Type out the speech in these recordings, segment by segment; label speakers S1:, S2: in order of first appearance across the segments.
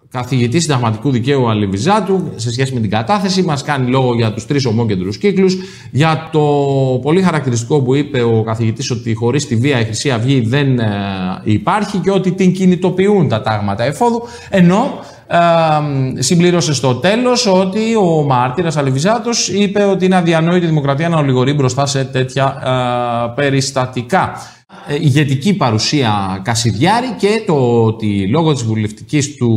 S1: καθηγητής συνταγματικού δικαίου Αλιβιζάτου σε σχέση με την κατάθεση. Μας κάνει λόγο για τους 3 ομόκεντρους κύκλους, για το πολύ χαρακτηριστικό που είπε ο καθηγητής ότι χωρίς τη βία η Χρυσή Αυγή δεν υπάρχει και ότι την κινητοποιούν τα τάγματα εφόδου, ενώ συμπλήρωσε στο τέλος ότι ο μάρτυρας Αλιβιζάτος είπε ότι είναι αδιανόητη η δημοκρατία να ολιγορεί μπροστά σε τέτοια περιστατικά. Ηγετική παρουσία Κασιδιάρη και το ότι λόγω της βουλευτικής του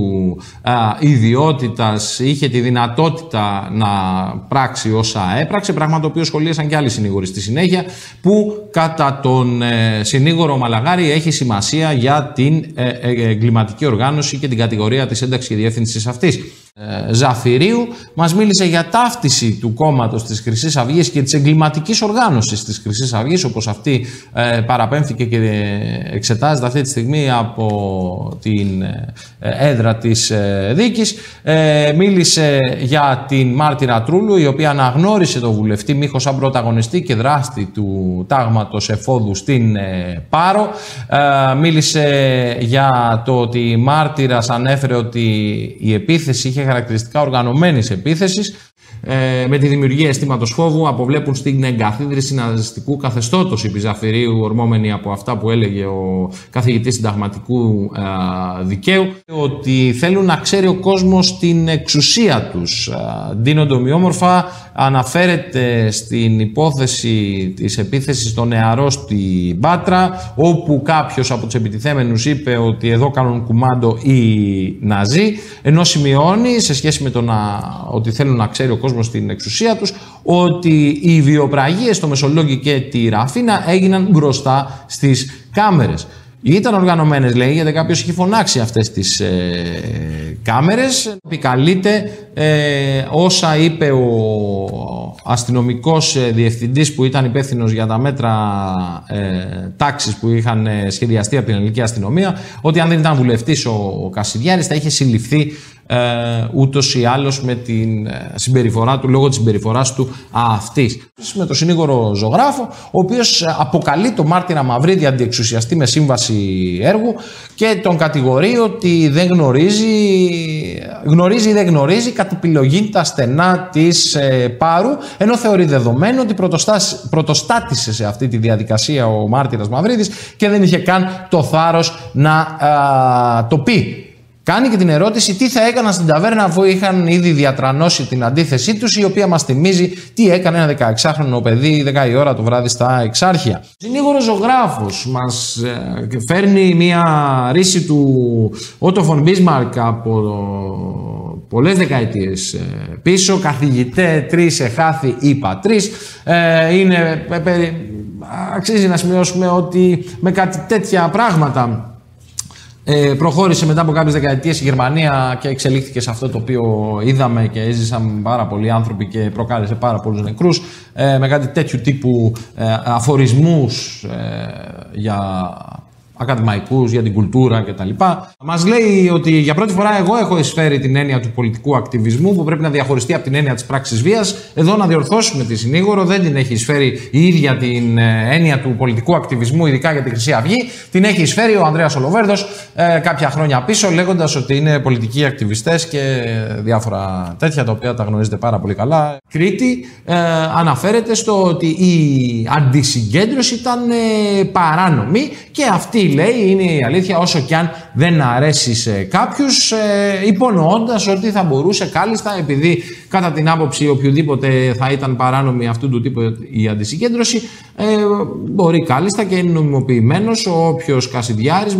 S1: ιδιότητας είχε τη δυνατότητα να πράξει όσα έπραξε, πράγμα το οποίο σχολίασαν και άλλοι συνήγοροι στη συνέχεια, που κατά τον συνήγορο Μαλαγάρη έχει σημασία για την εγκληματική οργάνωση και την κατηγορία της ένταξης και διεύθυνσης αυτής. Ζαφυρίου μας μίλησε για ταύτιση του κόμματος της Χρυσής Αυγής και της εγκληματικής οργάνωσης της Χρυσής Αυγής, όπως αυτή παραπέμφθηκε και εξετάζεται αυτή τη στιγμή από την έδρα της δίκης. Μίλησε για την μάρτυρα Τρούλου, η οποία αναγνώρισε τον βουλευτή Μίχο σαν πρωταγωνιστή και δράστη του τάγματος εφόδου στην Πάρο. Μίλησε για το ότι η μάρτυρας ανέφερε ότι η επίθεση είχε χαρακτηριστικά οργανωμένης επίθεσης, με τη δημιουργία αισθήματος φόβου, αποβλέπουν στην εγκαθίδρυση ναζιστικού καθεστώτος, είπε Ζαφυρίου, ορμόμενοι από αυτά που έλεγε ο καθηγητής συνταγματικού δικαίου, ότι θέλουν να ξέρει ο κόσμος την εξουσία τους. Ντίνονται ομοιόμορφα, αναφέρεται στην υπόθεση της επίθεσης στον νεαρό στην Πάτρα, όπου κάποιος από τους επιτιθέμενους είπε ότι εδώ κάνουν κουμάντο οι Ναζί, ενώ σημειώνει σε σχέση με το ότι θέλουν να ξέρει ο κόσμος την εξουσία τους, ότι οι βιοπραγίες στο Μεσολόγγι και τη Ραφίνα έγιναν μπροστά στις κάμερες. Ήταν οργανωμένες, λέει, γιατί κάποιος είχε φωνάξει αυτές τις κάμερες. Επικαλείται όσα είπε ο αστυνομικός διευθυντής που ήταν υπεύθυνος για τα μέτρα τάξης που είχαν σχεδιαστεί από την ελληνική αστυνομία, ότι αν δεν ήταν βουλευτής ο Κασιδιάρης θα είχε συλληφθεί ούτως ή άλλως με την συμπεριφορά του, λόγω της συμπεριφοράς του αυτής. Με τον συνήγορο Ζωγράφο, ο οποίος αποκαλεί τον μάρτυρα Μαυρίδη αντιεξουσιαστή με σύμβαση έργου και τον κατηγορεί ότι δεν γνωρίζει ή δεν γνωρίζει κατ' επιλογή τα στενά της Πάρου, ενώ θεωρεί δεδομένο ότι πρωτοστάτησε σε αυτή τη διαδικασία ο μάρτυρας Μαυρίδης και δεν είχε καν το θάρρος να το πει. Κάνει και την ερώτηση τι θα έκαναν στην ταβέρνα αφού είχαν ήδη διατρανώσει την αντίθεσή τους, η οποία μας θυμίζει τι έκανε ένα 16χρονο παιδί 10 η ώρα το βράδυ στα Εξάρχεια. Ο συνήγορος Ζωγράφος μας φέρνει μια ρίση του Ότο φον Μπίσμαρκ από πολλές δεκαετίες πίσω. Καθηγητέ 3 εχάθη είπα 3. Αξίζει να σημειώσουμε ότι με κάτι τέτοια πράγματα προχώρησε μετά από κάποιες δεκαετίες η Γερμανία και εξελίχθηκε σε αυτό το οποίο είδαμε και έζησαν πάρα πολλοί άνθρωποι και προκάλεσε πάρα πολλούς νεκρούς, με κάτι τέτοιου τύπου αφορισμούς για ακαδημαϊκούς, για την κουλτούρα κτλ. Μας λέει ότι για πρώτη φορά εγώ έχω εισφέρει την έννοια του πολιτικού ακτιβισμού που πρέπει να διαχωριστεί από την έννοια της πράξης βίας. Εδώ να διορθώσουμε τη συνήγορο, δεν την έχει εισφέρει η ίδια την έννοια του πολιτικού ακτιβισμού, ειδικά για τη Χρυσή Αυγή. Την έχει εισφέρει ο Ανδρέας Ολοβέρδος κάποια χρόνια πίσω, λέγοντας ότι είναι πολιτικοί ακτιβιστές και διάφορα τέτοια τα οποία τα γνωρίζετε πάρα πολύ καλά. Κρήτη αναφέρεται στο ότι η αντισυγκέντρωση ήταν παράνομη και αυτή, λέει, είναι η αλήθεια, όσο κι αν δεν αρέσει σε κάποιους, υπονοώντας ότι θα μπορούσε κάλλιστα, επειδή κατά την άποψη οποιοδήποτε θα ήταν παράνομη αυτού του τύπου η αντισυγκέντρωση, μπορεί κάλλιστα και είναι νομιμοποιημένος ο όποιος Κασιδιάρης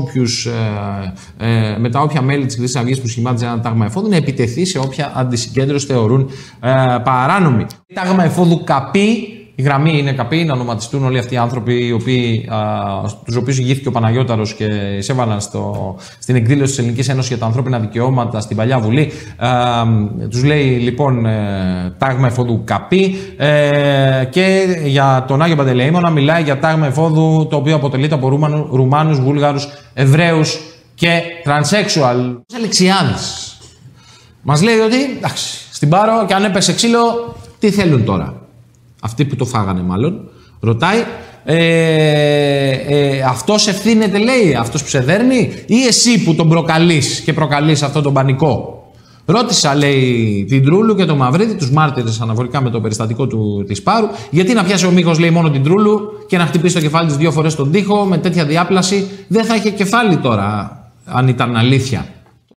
S1: με τα όποια μέλη της Χρυσής Αυγής που σχημάτιζε ένα τάγμα εφόδου να επιτεθεί σε όποια αντισυγκέντρωση θεωρούν παράνομη. Τάγμα εφόδου καπί. Η γραμμή είναι καπή, να ονοματιστούν όλοι αυτοί οι άνθρωποι τους οποίους ηγήθηκε ο Παναγιώταρος και εισέβαλαν στην εκδήλωση της Ελληνικής Ένωσης για τα ανθρώπινα δικαιώματα στην Παλιά Βουλή. Τους λέει λοιπόν τάγμα εφόδου καπή, και για τον Άγιο Παντελεήμονα μιλάει για τάγμα εφόδου το οποίο αποτελείται από Ρουμάνους, Βούλγαρους, Εβραίους και τρανσέξουαλ. Αλεξιάδης μας λέει ότι εντάξει, στην Πάρο και αν έπεσε ξύλο, τι θέλουν τώρα? Αυτοί που το φάγανε μάλλον. Ρωτάει, αυτός ευθύνεται, λέει, αυτός που σε δέρνει, ή εσύ που τον προκαλείς και προκαλείς αυτόν τον πανικό? Ρώτησα, λέει, την Τρούλου και τον Μαυρίδη, τους μάρτυρες αναφορικά με το περιστατικό της Πάρου, γιατί να πιάσει ο Μίχος, λέει, μόνο την Τρούλου και να χτυπήσει το κεφάλι της 2 φορές στον τοίχο με τέτοια διάπλαση? Δεν θα είχε κεφάλι τώρα, αν ήταν αλήθεια.